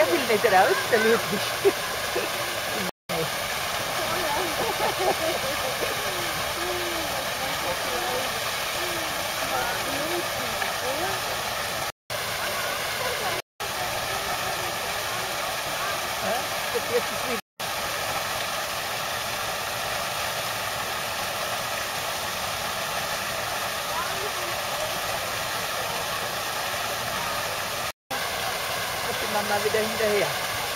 der will nicht raus, der Ludwig. Jetzt ist wieder. Muss die Mama wieder hinterher.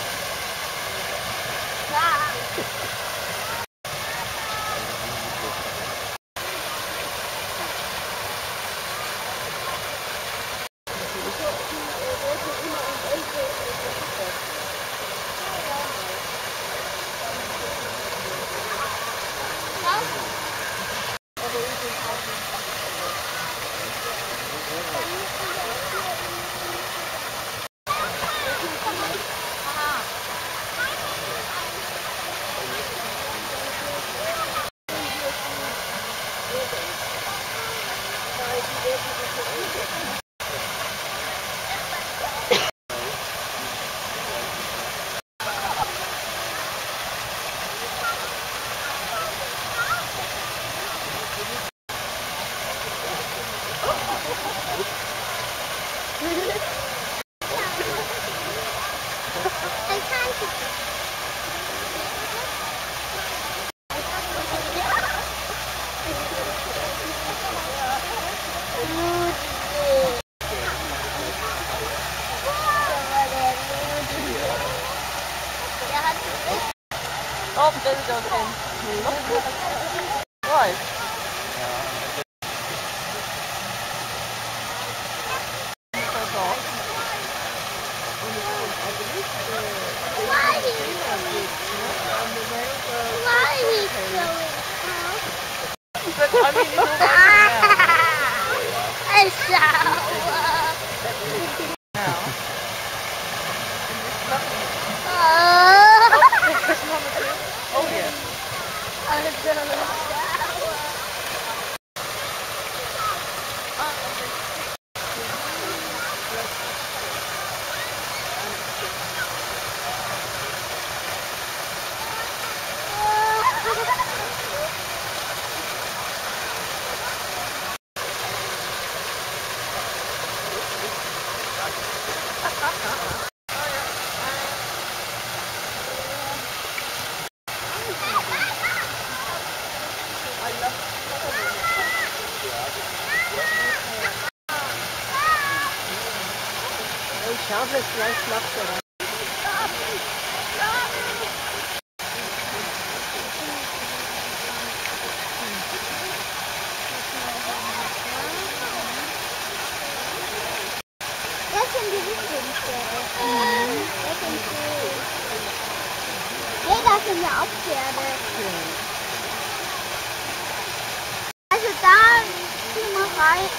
Oh, das ist auch drin. Right. Ich schaue, vielleicht macht er das. Das sind die Lieblingspferde. Das sind die. Nee, das sind ja auch Pferde. Also da ziehen wir rein.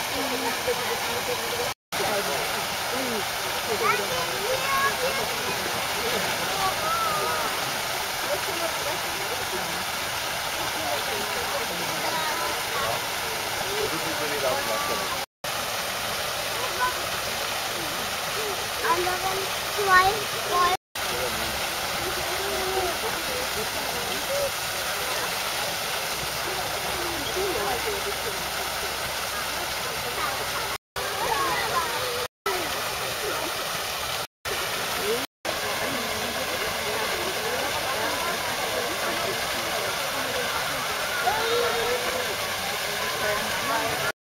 Anderen zwei Freunde.